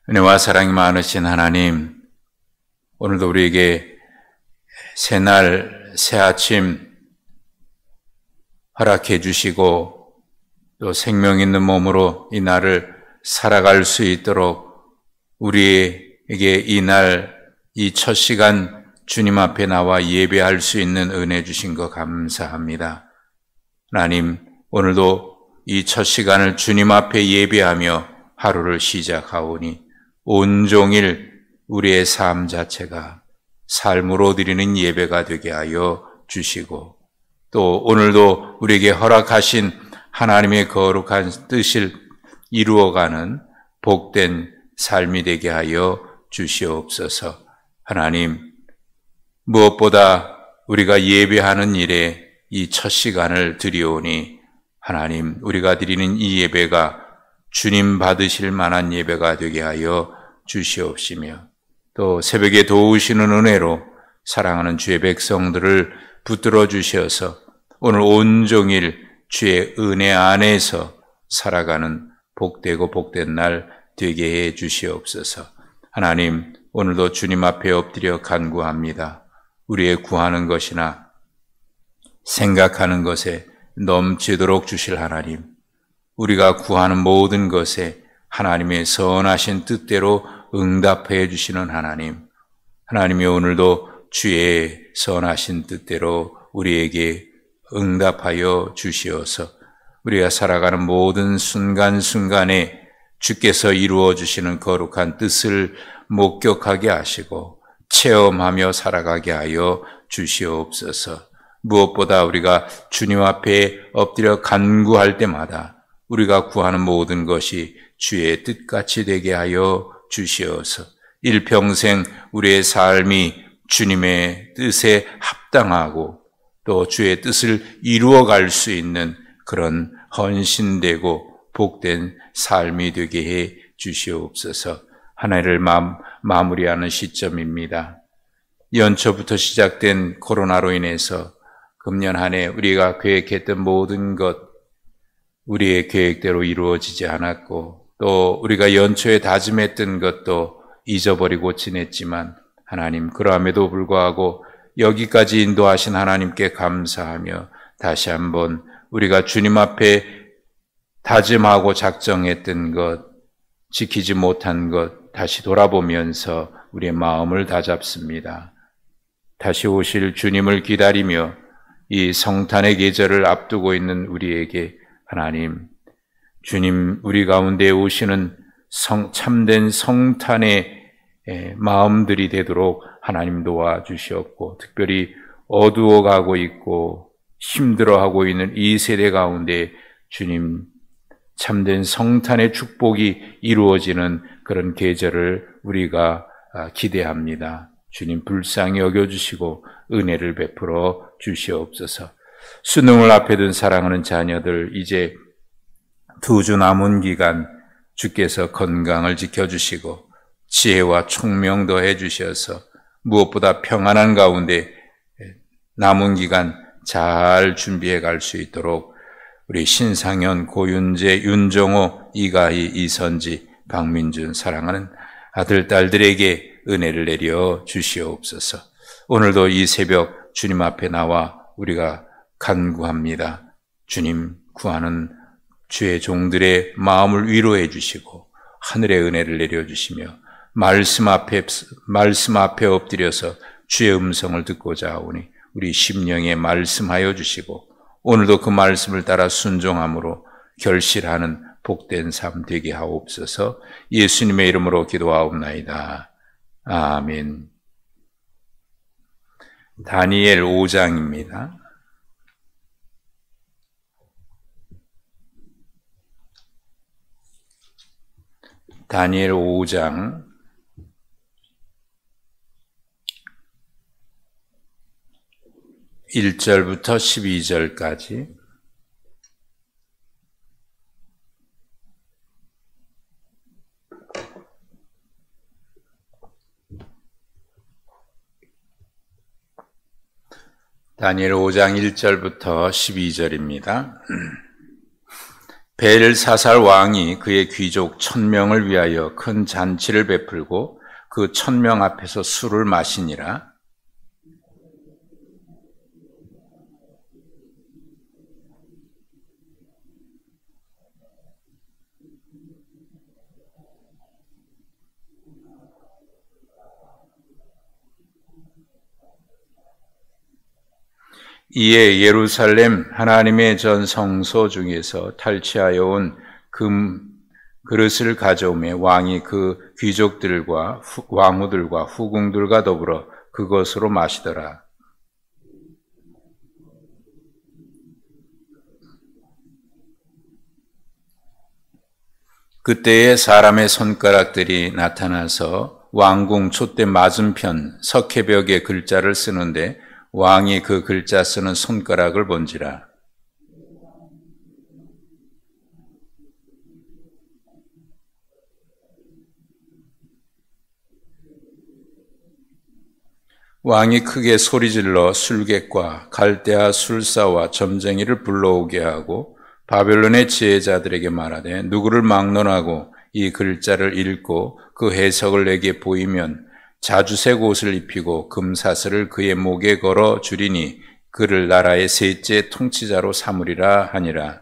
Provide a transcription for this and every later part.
은혜와 사랑이 많으신 하나님, 오늘도 우리에게 새날, 새아침 허락해 주시고 또 생명 있는 몸으로 이 날을 살아갈 수 있도록 우리에게 이 날, 이 첫 시간 주님 앞에 나와 예배할 수 있는 은혜 주신 거 감사합니다. 하나님, 오늘도 이 첫 시간을 주님 앞에 예배하며 하루를 시작하오니 온종일 우리의 삶 자체가 삶으로 드리는 예배가 되게 하여 주시고 또 오늘도 우리에게 허락하신 하나님의 거룩한 뜻을 이루어가는 복된 삶이 되게 하여 주시옵소서. 하나님, 무엇보다 우리가 예배하는 일에 이 첫 시간을 드리오니 하나님, 우리가 드리는 이 예배가 주님 받으실 만한 예배가 되게 하여 주시옵시며 또 새벽에 도우시는 은혜로 사랑하는 주의 백성들을 붙들어 주셔서 오늘 온종일 주의 은혜 안에서 살아가는 복되고 복된 날 되게 해 주시옵소서. 하나님, 오늘도 주님 앞에 엎드려 간구합니다. 우리의 구하는 것이나 생각하는 것에 넘치도록 주실 하나님, 우리가 구하는 모든 것에 하나님의 선하신 뜻대로 응답해 주시는 하나님, 하나님이 오늘도 주의 선하신 뜻대로 우리에게 응답하여 주시어서 우리가 살아가는 모든 순간순간에 주께서 이루어 주시는 거룩한 뜻을 목격하게 하시고 체험하며 살아가게 하여 주시옵소서. 무엇보다 우리가 주님 앞에 엎드려 간구할 때마다 우리가 구하는 모든 것이 주의 뜻같이 되게 하여 주시어서 일평생 우리의 삶이 주님의 뜻에 합당하고 또 주의 뜻을 이루어갈 수 있는 그런 헌신되고 복된 삶이 되게 해 주시옵소서. 한 해를 마무리하는 시점입니다. 연초부터 시작된 코로나로 인해서 금년 한 해 우리가 계획했던 모든 것 우리의 계획대로 이루어지지 않았고 또 우리가 연초에 다짐했던 것도 잊어버리고 지냈지만 하나님, 그러함에도 불구하고 여기까지 인도하신 하나님께 감사하며 다시 한번 우리가 주님 앞에 다짐하고 작정했던 것, 지키지 못한 것 다시 돌아보면서 우리의 마음을 다잡습니다. 다시 오실 주님을 기다리며 이 성탄의 계절을 앞두고 있는 우리에게 하나님, 주님 우리 가운데 오시는 참된 성탄의 마음들이 되도록 하나님 도와주시옵고 특별히 어두워가고 있고 힘들어하고 있는 이 세대 가운데 주님 참된 성탄의 축복이 이루어지는 그런 계절을 우리가 기대합니다. 주님 불쌍히 여겨주시고 은혜를 베풀어 주시옵소서. 수능을 앞에 둔 사랑하는 자녀들 이제 2주 남은 기간 주께서 건강을 지켜주시고 지혜와 총명 더해 주셔서 무엇보다 평안한 가운데 남은 기간 잘 준비해 갈 수 있도록 우리 신상현, 고윤재, 윤정호, 이가희, 이선지, 박민준 사랑하는 아들, 딸들에게 은혜를 내려 주시옵소서. 오늘도 이 새벽 주님 앞에 나와 우리가 간구합니다. 주님, 구하는 주의 종들의 마음을 위로해 주시고 하늘의 은혜를 내려주시며 말씀 앞에 엎드려서 주의 음성을 듣고자 하오니 우리 심령에 말씀하여 주시고 오늘도 그 말씀을 따라 순종함으로 결실하는 복된 삶 되게 하옵소서. 예수님의 이름으로 기도하옵나이다. 아멘. 다니엘 5장입니다. 다니엘 5장 1절부터 12절까지 다니엘 5장 1절부터 12절입니다. 벨사살 왕이 그의 귀족 1000명을 위하여 큰 잔치를 베풀고 그 1000명 앞에서 술을 마시니라. 이에 예루살렘 하나님의 전 성소 중에서 탈취하여 온 금 그릇을 가져오매 왕이 그 귀족들과 왕후들과 후궁들과 더불어 그것으로 마시더라. 그때에 사람의 손가락들이 나타나서 왕궁 촛대 맞은편 석회벽에 글자를 쓰는데 왕이 그 글자 쓰는 손가락을 본지라. 왕이 크게 소리질러 술객과 갈대아 술사와 점쟁이를 불러오게 하고 바벨론의 지혜자들에게 말하되 누구를 막론하고 이 글자를 읽고 그 해석을 내게 보이면 자주색 옷을 입히고 금사슬을 그의 목에 걸어 주리니 그를 나라의 셋째 통치자로 삼으리라 하니라.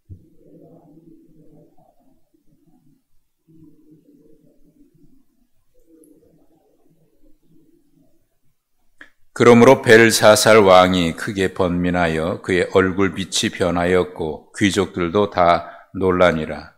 그러므로 벨사살 왕이 크게 번민하여 그의 얼굴 빛이 변하였고 귀족들도 다 놀라니라.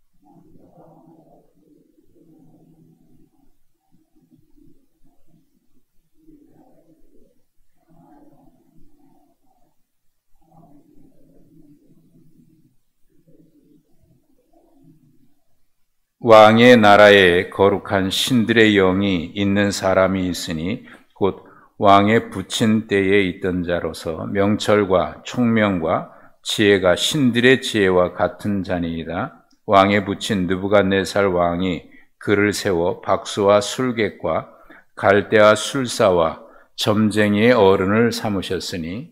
왕의 나라에 거룩한 신들의 영이 있는 사람이 있으니 곧 왕의 부친 때에 있던 자로서 명철과 총명과 지혜가 신들의 지혜와 같은 자니이다. 왕의 부친 느부갓네살 왕이 그를 세워 박수와 술객과 갈대아 술사와 점쟁이의 어른을 삼으셨으니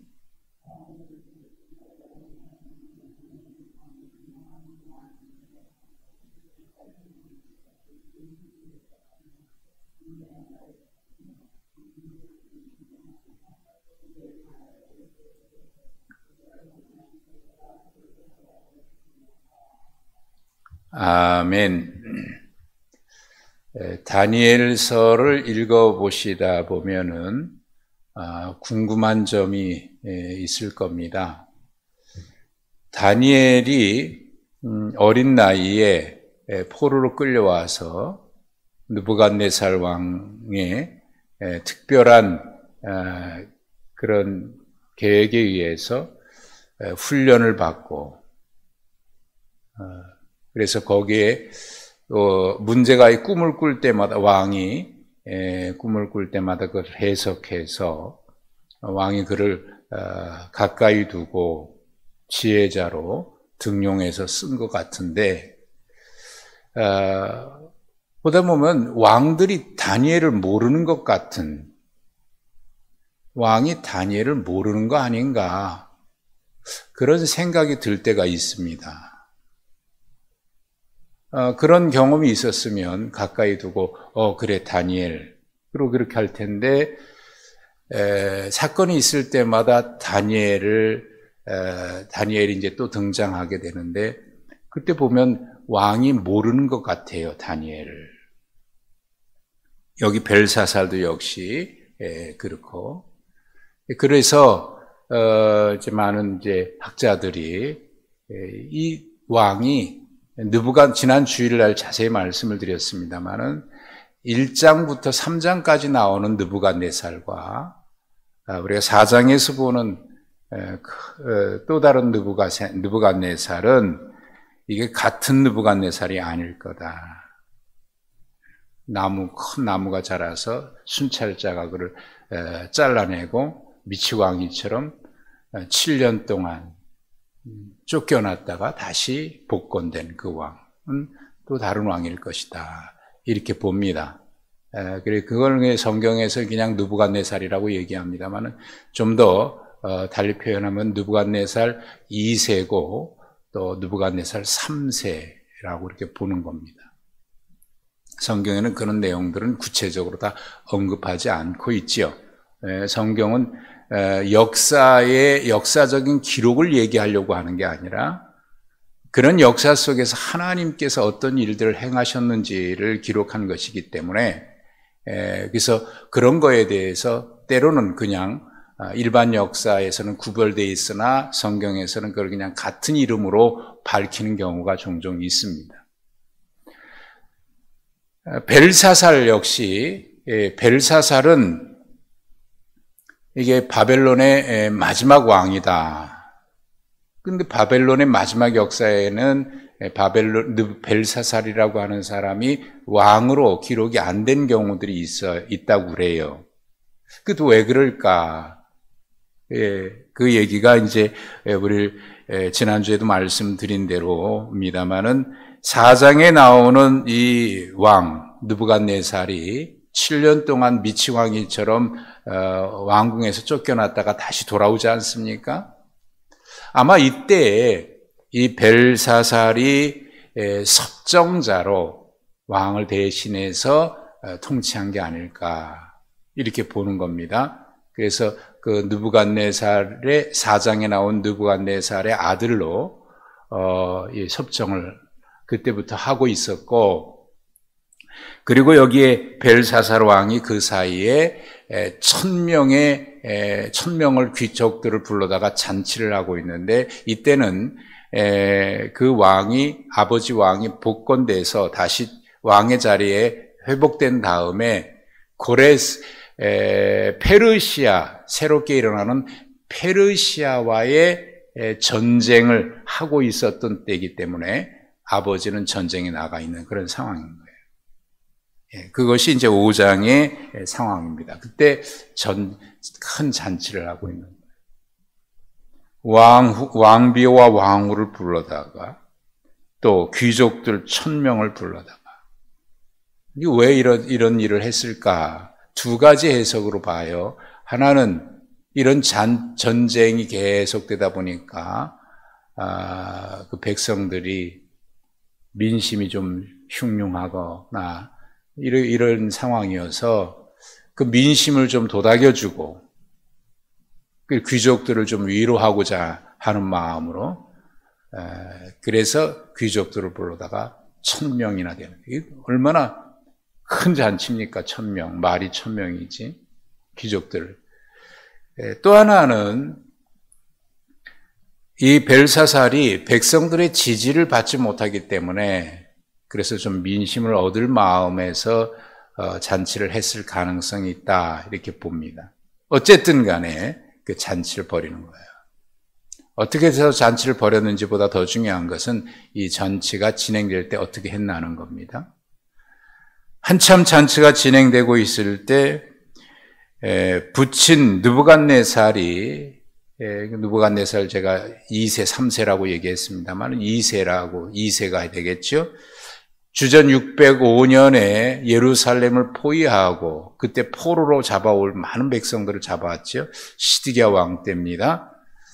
아멘. 다니엘서를 읽어보시다 보면은 궁금한 점이 있을 겁니다. 다니엘이 어린 나이에 포로로 끌려와서 느부갓네살 왕의 특별한 그런 계획에 의해서 훈련을 받고 그래서 거기에 문제가 꿈을 꿀 때마다 왕이 꿈을 꿀 때마다 그걸 해석해서 왕이 그를 가까이 두고 지혜자로 등용해서 쓴 것 같은데 보다 보면 왕들이 다니엘을 모르는 것 같은 왕이 다니엘을 모르는 거 아닌가 그런 생각이 들 때가 있습니다. 그런 경험이 있었으면 가까이 두고 그래 다니엘 그리고 그렇게 할 텐데 사건이 있을 때마다 다니엘이 이제 또 등장하게 되는데 그때 보면 왕이 모르는 것 같아요. 다니엘을. 여기 벨사살도 역시 그렇고 그래서 이제 많은 이제 학자들이 이 왕이 지난 주일날 자세히 말씀을 드렸습니다만은 1장부터 3장까지 나오는 느부갓네살과 우리가 4장에서 보는 또 다른 느부갓네살은 이게 같은 느부갓네살이 아닐 거다. 큰 나무가 자라서 순찰자가 그를 잘라내고 미치광이처럼 7년 동안 쫓겨났다가 다시 복권된 그 왕은 또 다른 왕일 것이다. 이렇게 봅니다. 그래 그걸 성경에서 그냥 느부갓네살이라고 얘기합니다만은 좀 더 달리 표현하면 느부갓네살 2세고 또 느부갓네살 3세라고 이렇게 보는 겁니다. 성경에는 그런 내용들은 구체적으로 다 언급하지 않고 있지요. 성경은 역사적인 기록을 얘기하려고 하는 게 아니라 그런 역사 속에서 하나님께서 어떤 일들을 행하셨는지를 기록한 것이기 때문에 그래서 그런 거에 대해서 때로는 그냥 일반 역사에서는 구별되어 있으나 성경에서는 그걸 그냥 같은 이름으로 밝히는 경우가 종종 있습니다. 벨사살 역시 벨사살은 이게 바벨론의 마지막 왕이다. 근데 바벨론의 마지막 역사에는 벨사살이라고 하는 사람이 왕으로 기록이 안 된 경우들이 있다고 그래요. 그것도 왜 그럴까? 그 얘기가 이제 우리 지난주에도 말씀드린 대로입니다만은 4장에 나오는 이 왕 느부갓네살이 7년 동안 미치광이처럼 왕궁에서 쫓겨났다가 다시 돌아오지 않습니까? 아마 이때 이 벨사살이 섭정자로 왕을 대신해서 통치한 게 아닐까 이렇게 보는 겁니다. 그래서 그 느부갓네살의 4장에 나온 느부갓네살의 아들로 이 섭정을 그때부터 하고 있었고, 그리고 여기에 벨사살 왕이 그 사이에 1000명을 귀족들을 불러다가 잔치를 하고 있는데, 이때는 그 아버지 왕이 복권돼서 다시 왕의 자리에 회복된 다음에 페르시아, 새롭게 일어나는 페르시아와의 전쟁을 하고 있었던 때이기 때문에 아버지는 전쟁에 나가 있는 그런 상황인 거예요. 그것이 이제 5장의 상황입니다. 그때 큰 잔치를 하고 있는 거예요. 왕비와 왕후를 불러다가 또 귀족들 1000명을 불러다가 이게 왜 이런 일을 했을까? 두 가지 해석으로 봐요. 하나는 이런 전쟁이 계속되다 보니까 그 백성들이 민심이 좀 흉흉하거나 이런 상황이어서 그 민심을 좀 도닥여주고 그 귀족들을 좀 위로하고자 하는 마음으로 그래서 귀족들을 불러다가 1000명이나 되는, 이게 얼마나 큰 잔치입니까? 1000명, 말이 1000명이지 귀족들. 또 하나는 이 벨사살이 백성들의 지지를 받지 못하기 때문에 그래서 좀 민심을 얻을 마음에서 잔치를 했을 가능성이 있다 이렇게 봅니다. 어쨌든 간에 그 잔치를 벌이는 거예요. 어떻게 해서 잔치를 벌였는지보다 더 중요한 것은 이 잔치가 진행될 때 어떻게 했나는 겁니다. 한참 잔치가 진행되고 있을 때 부친 느부갓네살이, 느부갓네살 제가 2세, 3세라고 얘기했습니다만 2세가 되겠죠. 주전 605년에 예루살렘을 포위하고 그때 포로로 잡아올 많은 백성들을 잡아왔죠. 시드기야 왕 때입니다.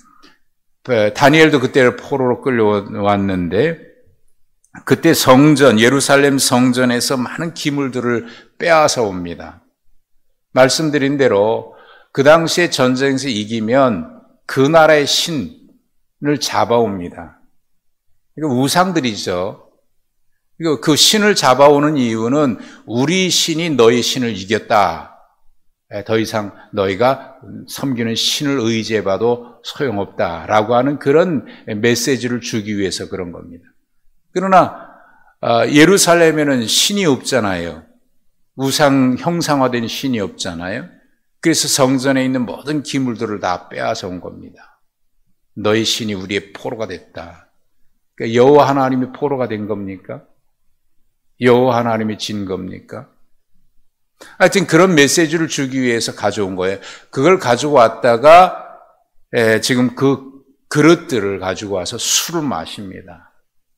다니엘도 그때 포로로 끌려왔는데 그때 예루살렘 성전에서 많은 기물들을 빼앗아 옵니다. 말씀드린 대로 그 당시에 전쟁에서 이기면 그 나라의 신을 잡아옵니다. 이거 우상들이죠. 그 신을 잡아오는 이유는 우리 신이 너희 신을 이겼다. 더 이상 너희가 섬기는 신을 의지해봐도 소용없다라고 하는 그런 메시지를 주기 위해서 그런 겁니다. 그러나 예루살렘에는 신이 없잖아요. 우상 형상화된 신이 없잖아요. 그래서 성전에 있는 모든 기물들을 다 빼앗아 온 겁니다. 너희 신이 우리의 포로가 됐다. 그러니까 여호와 하나님이 포로가 된 겁니까? 여호와 하나님이 진 겁니까? 하여튼 그런 메시지를 주기 위해서 가져온 거예요. 그걸 가지고 왔다가 지금 그 그릇들을 가지고 와서 술을 마십니다.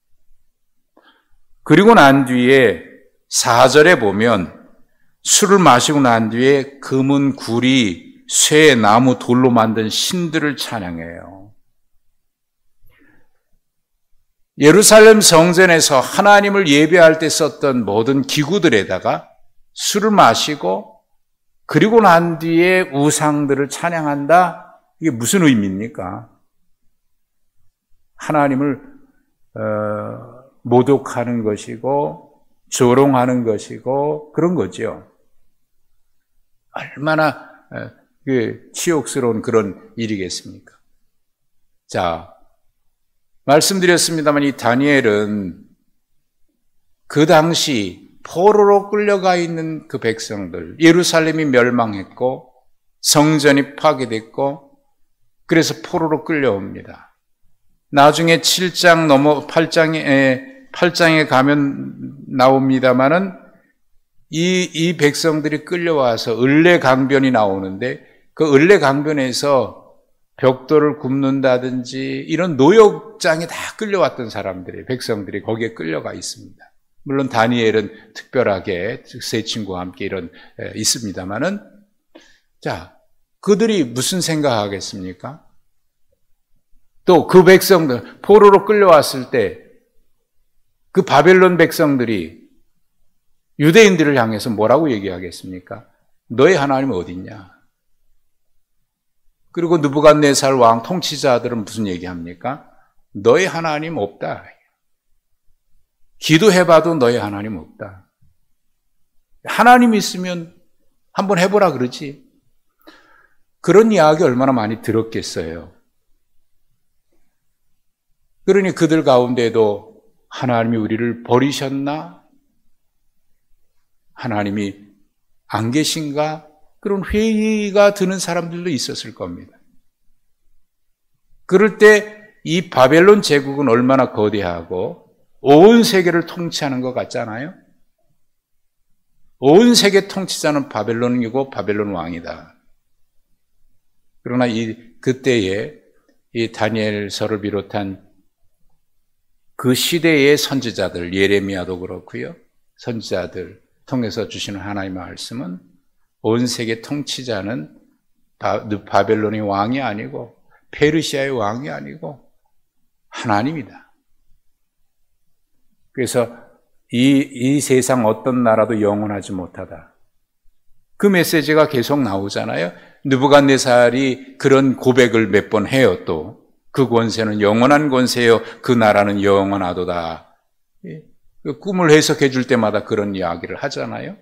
그리고 난 뒤에 4절에 보면 술을 마시고 난 뒤에 금은 구리, 쇠, 나무, 돌로 만든 신들을 찬양해요. 예루살렘 성전에서 하나님을 예배할 때 썼던 모든 기구들에다가 술을 마시고 그리고 난 뒤에 우상들을 찬양한다? 이게 무슨 의미입니까? 하나님을 모독하는 것이고 조롱하는 것이고 그런 거죠. 얼마나 치욕스러운 그런 일이겠습니까? 자, 말씀드렸습니다만 이 다니엘은 그 당시 포로로 끌려가 있는 그 백성들, 예루살렘이 멸망했고 성전이 파괴됐고 그래서 포로로 끌려옵니다. 나중에 7장 넘어 8장에 가면 나옵니다마는 이 백성들이 끌려와서 을레강변이 나오는데 그 을레강변에서 벽돌을 굽는다든지 이런 노역장에 다 끌려왔던 사람들이, 백성들이 거기에 끌려가 있습니다. 물론 다니엘은 특별하게 세 친구와 함께 있습니다만은, 자, 그들이 무슨 생각하겠습니까? 또 그 백성들, 포로로 끌려왔을 때 그 바벨론 백성들이 유대인들을 향해서 뭐라고 얘기하겠습니까? 너의 하나님은 어디 있냐? 그리고 느부갓네살 왕 통치자들은 무슨 얘기합니까? 너의 하나님 없다. 기도해봐도 너의 하나님 없다. 하나님 있으면 한번 해보라 그러지. 그런 이야기 얼마나 많이 들었겠어요. 그러니 그들 가운데도 하나님이 우리를 버리셨나? 하나님이 안 계신가? 그런 회의가 드는 사람들도 있었을 겁니다. 그럴 때 이 바벨론 제국은 얼마나 거대하고 온 세계를 통치하는 것 같잖아요. 온 세계 통치자는 바벨론이고 바벨론 왕이다. 그러나 그때에 이 다니엘서를 비롯한 그 시대의 선지자들, 예레미야도 그렇고요. 선지자들 통해서 주시는 하나님의 말씀은 온 세계 통치자는 바벨론의 왕이 아니고 페르시아의 왕이 아니고 하나님이다. 그래서 이 세상 어떤 나라도 영원하지 못하다. 그 메시지가 계속 나오잖아요. 느부갓네살이 그런 고백을 몇 번 해요. 또 그 권세는 영원한 권세요. 그 나라는 영원하도다. 꿈을 해석해 줄 때마다 그런 이야기를 하잖아요.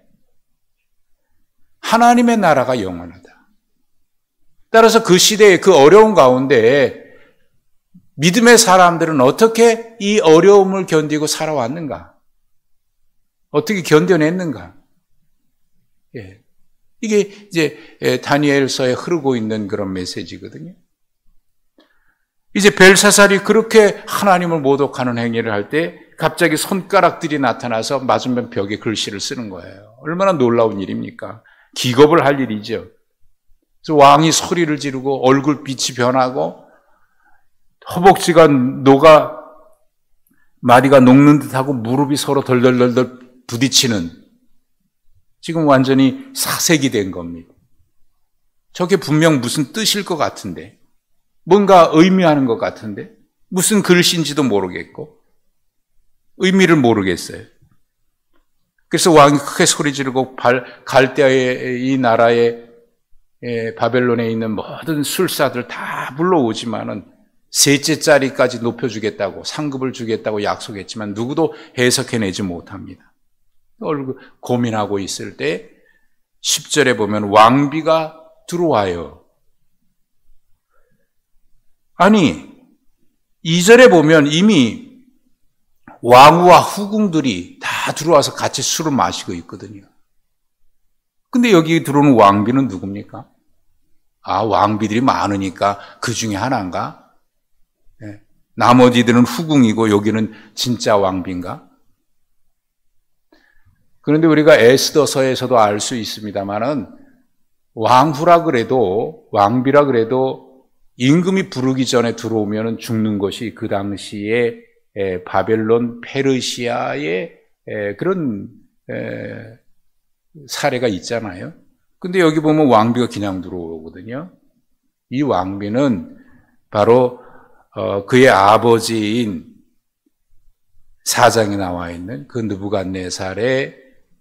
하나님의 나라가 영원하다. 따라서 그 시대의 그 어려운 가운데 믿음의 사람들은 어떻게 이 어려움을 견디고 살아왔는가? 어떻게 견뎌냈는가? 이게 이제 다니엘서에 흐르고 있는 그런 메시지거든요. 이제 벨사살이 그렇게 하나님을 모독하는 행위를 할 때 갑자기 손가락들이 나타나서 맞은편 벽에 글씨를 쓰는 거예요. 얼마나 놀라운 일입니까? 기겁을 할 일이죠. 그래서 왕이 소리를 지르고 얼굴빛이 변하고 허벅지가 마디가 녹는 듯하고 무릎이 서로 덜덜덜덜 부딪히는, 지금 완전히 사색이 된 겁니다. 저게 분명 무슨 뜻일 것 같은데, 뭔가 의미하는 것 같은데 무슨 글씨인지도 모르겠고 의미를 모르겠어요. 그래서 왕이 크게 소리 지르고 갈대아의 이 나라의 바벨론에 있는 모든 술사들 다 불러오지만은 셋째 자리까지 높여주겠다고, 상급을 주겠다고 약속했지만 누구도 해석해내지 못합니다. 고민하고 있을 때 10절에 보면 왕비가 들어와요. 아니, 2절에 보면 이미 왕후와 후궁들이 다 들어와서 같이 술을 마시고 있거든요. 근데 여기 들어오는 왕비는 누굽니까? 아, 왕비들이 많으니까 그 중에 하나인가? 네. 나머지들은 후궁이고 여기는 진짜 왕비인가? 그런데 우리가 에스더서에서도 알 수 있습니다만은 왕후라 그래도, 왕비라 그래도 임금이 부르기 전에 들어오면 죽는 것이 그 당시에 바벨론, 페르시아의 그런 사례가 있잖아요. 근데 여기 보면 왕비가 그냥 들어오거든요. 이 왕비는 바로 그의 아버지인 4장에 나와 있는 그 느부갓네살의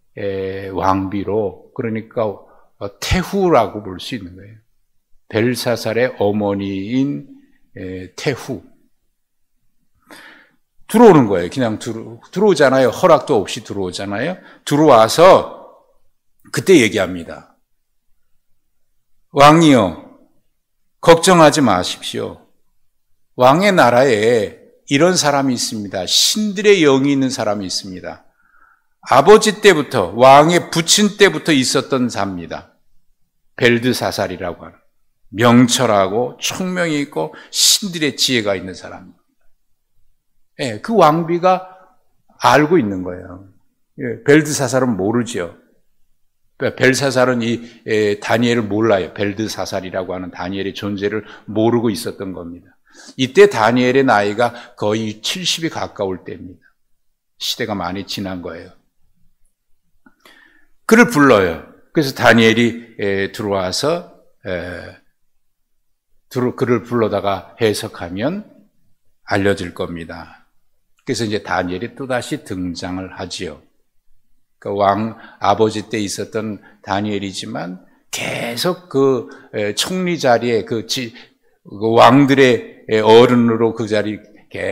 왕비로, 그러니까 태후라고 볼 수 있는 거예요. 벨사살의 어머니인 태후. 들어오는 거예요. 그냥 들어오잖아요. 허락도 없이 들어오잖아요. 들어와서 그때 얘기합니다. 왕이여, 걱정하지 마십시오. 왕의 나라에 이런 사람이 있습니다. 신들의 영이 있는 사람이 있습니다. 아버지 때부터, 왕의 부친 때부터 있었던 자입니다. 벨드사살이라고 하는, 명철하고 총명이 있고 신들의 지혜가 있는 사람입니다. 예, 그 왕비가 알고 있는 거예요. 예, 벨드사살은 모르죠. 벨사살은 이 다니엘을 몰라요. 벨드사살이라고 하는 다니엘의 존재를 모르고 있었던 겁니다. 이때 다니엘의 나이가 거의 70이 가까울 때입니다. 시대가 많이 지난 거예요. 그를 불러요. 그래서 다니엘이 들어와서 그를 불러다가 해석하면 알려질 겁니다. 그래서 이제 다니엘이 또다시 등장을 하지요. 그 왕 아버지 때 있었던 다니엘이지만 계속 그 총리 자리에 그 왕들의 어른으로 그 자리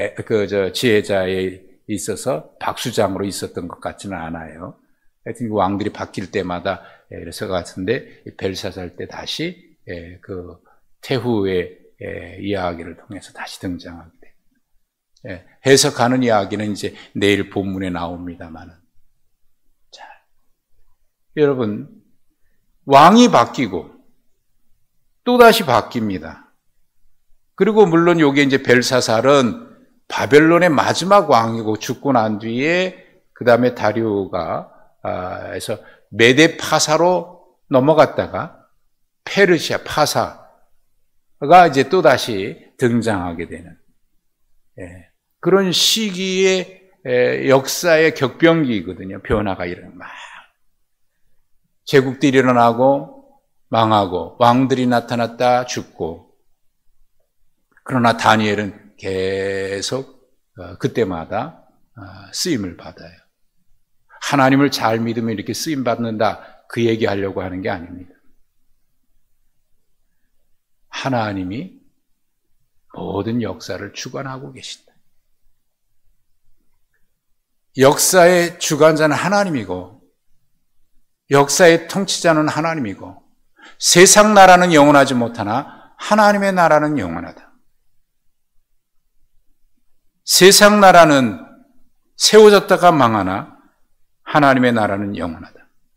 지혜자에 있어서 박수장으로 있었던 것 같지는 않아요. 하여튼 왕들이 바뀔 때마다 그래서 같은데 벨사살 때 다시 그 태후의 이야기를 통해서 다시 등장하게 됩니다. 해석하는 이야기는 이제 내일 본문에 나옵니다만은. 자, 여러분, 왕이 바뀌고 또다시 바뀝니다. 그리고 물론 요게 이제 벨사살은 바벨론의 마지막 왕이고 죽고 난 뒤에 그 다음에 다리오가 해서 메데 파사로 넘어갔다가 페르시아 파사가 이제 또다시 등장하게 되는 그런 시기의 역사의 격변기거든요. 변화가 일어나고 막 제국들이 일어나고 망하고 왕들이 나타났다 죽고, 그러나 다니엘은 계속 그때마다 쓰임을 받아요. 하나님을 잘 믿으면 이렇게 쓰임 받는다, 그 얘기하려고 하는 게 아닙니다. 하나님이 모든 역사를 주관하고 계신다. 역사의 주관자는 하나님이고 역사의 통치자는 하나님이고 세상 나라는 영원하지 못하나 하나님의 나라는 영원하다. 세상 나라는 세워졌다가 망하나 하나님의 나라는 영원하다.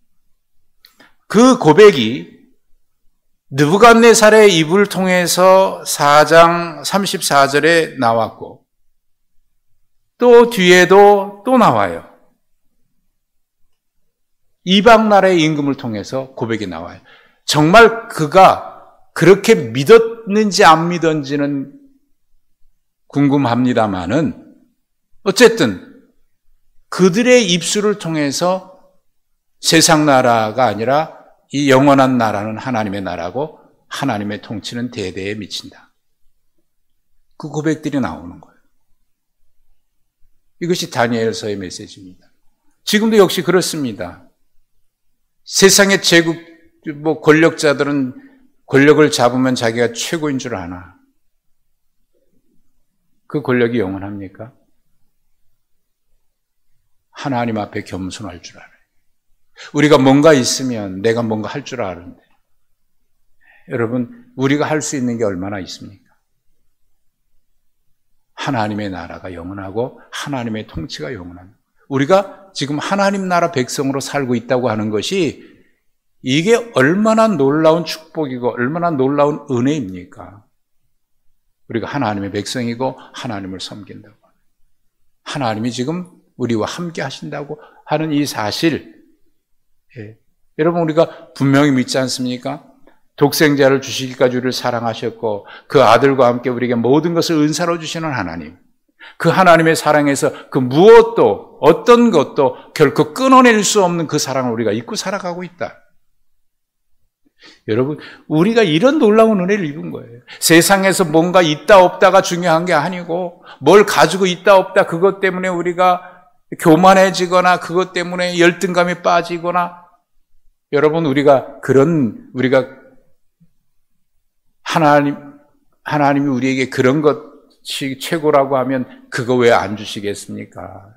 그 고백이 느부갓네살의 입을 통해서 4장 34절에 나왔고 또 뒤에도 또 나와요. 이방 나라의 임금을 통해서 고백이 나와요. 정말 그가 그렇게 믿었는지 안 믿었는지는 궁금합니다만은 어쨌든 그들의 입술을 통해서 세상 나라가 아니라 이 영원한 나라는 하나님의 나라고 하나님의 통치는 대대에 미친다. 그 고백들이 나오는 거예요. 이것이 다니엘서의 메시지입니다. 지금도 역시 그렇습니다. 세상의 제국 권력자들은 권력을 잡으면 자기가 최고인 줄 아나. 그 권력이 영원합니까? 하나님 앞에 겸손할 줄 알아요. 우리가 뭔가 있으면 내가 뭔가 할 줄 아는데, 여러분, 우리가 할 수 있는 게 얼마나 있습니까? 하나님의 나라가 영원하고 하나님의 통치가 영원합니다. 우리가 지금 하나님 나라 백성으로 살고 있다고 하는 것이 이게 얼마나 놀라운 축복이고 얼마나 놀라운 은혜입니까? 우리가 하나님의 백성이고 하나님을 섬긴다고, 하나님이 지금 우리와 함께 하신다고 하는 이 사실, 여러분, 우리가 분명히 믿지 않습니까? 독생자를 주시기까지 우리를 사랑하셨고 그 아들과 함께 우리에게 모든 것을 은사로 주시는 하나님, 그 하나님의 사랑에서 그 무엇도 어떤 것도 결코 끊어낼 수 없는 그 사랑을 우리가 잊고 살아가고 있다. 여러분, 우리가 이런 놀라운 은혜를 입은 거예요. 세상에서 뭔가 있다 없다가 중요한 게 아니고, 뭘 가지고 있다 없다 그것 때문에 우리가 교만해지거나 그것 때문에 열등감에 빠지거나, 여러분, 우리가 하나님이 우리에게 그런 것이 최고라고 하면 그거 왜 안 주시겠습니까?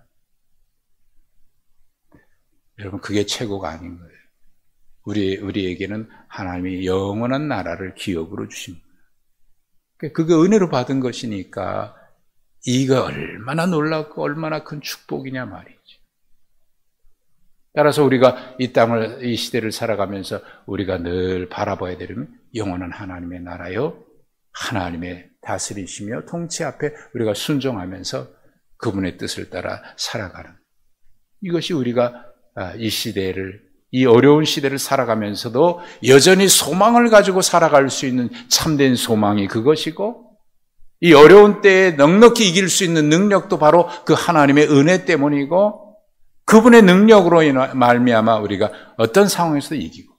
여러분, 그게 최고가 아닌 거예요. 우리에게는 하나님이 영원한 나라를 기업으로 주십니다. 그게 은혜로 받은 것이니까 이거 얼마나 놀랍고 얼마나 큰 축복이냐 말이죠. 따라서 우리가 이 시대를 살아가면서 우리가 늘 바라봐야 되는 영원한 하나님의 나라요, 하나님의 다스리시며 통치 앞에 우리가 순종하면서 그분의 뜻을 따라 살아가는, 이것이 우리가 이 어려운 시대를 살아가면서도 여전히 소망을 가지고 살아갈 수 있는 참된 소망이 그것이고, 이 어려운 때에 넉넉히 이길 수 있는 능력도 바로 그 하나님의 은혜 때문이고, 그분의 능력으로 말미암아 우리가 어떤 상황에서도 이기고,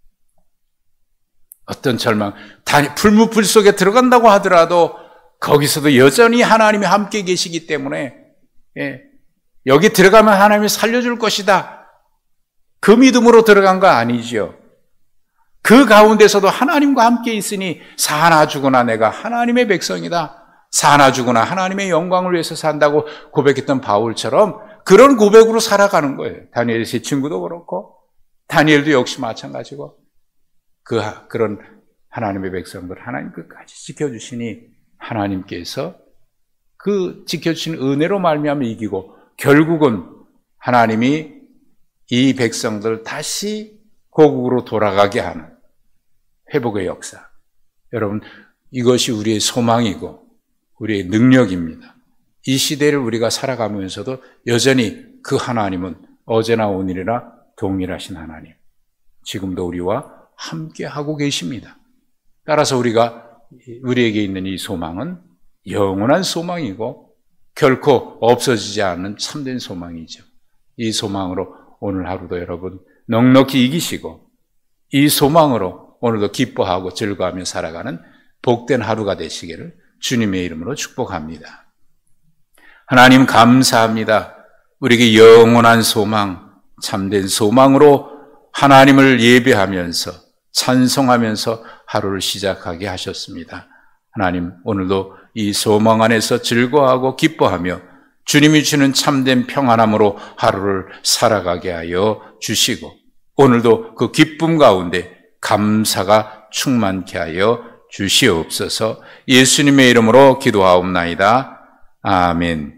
어떤 절망, 불무불 속에 들어간다고 하더라도 거기서도 여전히 하나님이 함께 계시기 때문에, 여기 들어가면 하나님이 살려줄 것이다, 그 믿음으로 들어간 거 아니지요. 그 가운데서도 하나님과 함께 있으니 사나 죽으나 내가 하나님의 백성이다, 사나 죽으나 하나님의 영광을 위해서 산다고 고백했던 바울처럼 그런 고백으로 살아가는 거예요. 다니엘 제 친구도 그렇고 다니엘도 역시 마찬가지고, 그런 하나님의 백성들 하나님 끝까지 지켜주시니 하나님께서 그 지켜주신 은혜로 말미암아 이기고, 결국은 하나님이 이 백성들 다시 고국으로 돌아가게 하는 회복의 역사. 여러분, 이것이 우리의 소망이고 우리의 능력입니다. 이 시대를 우리가 살아가면서도 여전히 그 하나님은 어제나 오늘이나 동일하신 하나님, 지금도 우리와 함께 하고 계십니다. 따라서 우리에게 있는 이 소망은 영원한 소망이고 결코 없어지지 않는 참된 소망이죠. 이 소망으로 오늘 하루도 여러분 넉넉히 이기시고, 이 소망으로 오늘도 기뻐하고 즐거워하며 살아가는 복된 하루가 되시기를 주님의 이름으로 축복합니다. 하나님 감사합니다. 우리에게 영원한 소망, 참된 소망으로 하나님을 예배하면서 찬송하면서 하루를 시작하게 하셨습니다. 하나님, 오늘도 이 소망 안에서 즐거워하고 기뻐하며 주님이 주는 참된 평안함으로 하루를 살아가게 하여 주시고, 오늘도 그 기쁨 가운데 감사가 충만케 하여 주시옵소서. 예수님의 이름으로 기도하옵나이다. 아멘.